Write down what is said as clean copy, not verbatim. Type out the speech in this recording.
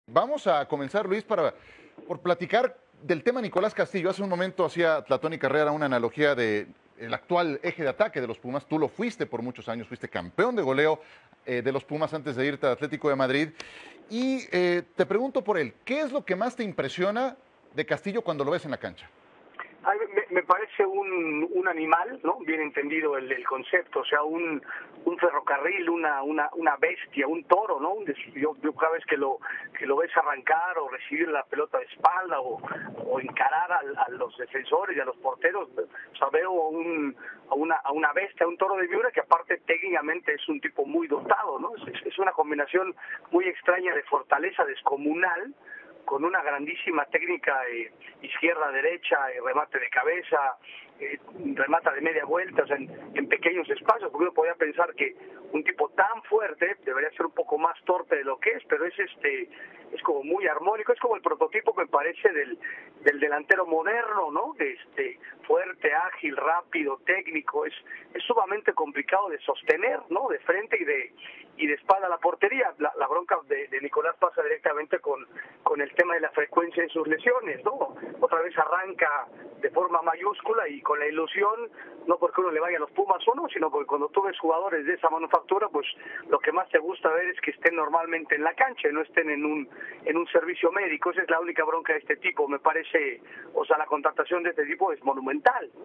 Vamos a comenzar, Luis, por platicar del tema Nicolás Castillo. Hace un momento hacía Tlatón y Carrera una analogía de el actual eje de ataque de los Pumas. Tú lo fuiste por muchos años, fuiste campeón de goleo de los Pumas antes de irte al Atlético de Madrid. Y te pregunto por él, ¿qué es lo que más te impresiona de Castillo cuando lo ves en la cancha? Ay, me parece un animal, ¿no? Bien entendido el concepto, o sea, un ferrocarril, una bestia, un toro, ¿no? Yo cada vez que lo ves arrancar o recibir la pelota de espalda o encarar a los defensores y a los porteros, o sea, veo a una bestia, un toro de Miura que aparte técnicamente es un tipo muy dotado, ¿no? Es una combinación muy extraña de fortaleza descomunal, con una grandísima técnica izquierda-derecha, remate de cabeza, remata de media vuelta, o sea, en pequeños espacios, porque uno podría pensar que un tipo tan fuerte debería ser un poco más torpe de lo que es, pero es como muy armónico, es como el prototipo que me parece del delantero moderno, ¿no? Fuerte, ágil, rápido, técnico, es sumamente complicado de sostener, ¿no? De frente y de espalda a la portería. La bronca de Nicolás pasa directamente con el tema de la frecuencia de sus lesiones, ¿no? Otra vez arranca de forma mayúscula y con la ilusión, no porque uno le vaya a los Pumas o no, sino porque cuando tú ves jugadores de esa manufactura, pues lo que más te gusta ver es que estén normalmente en la cancha y no estén en un servicio médico. Esa es la única bronca de este tipo, me parece. O sea, la contratación de este tipo es monumental.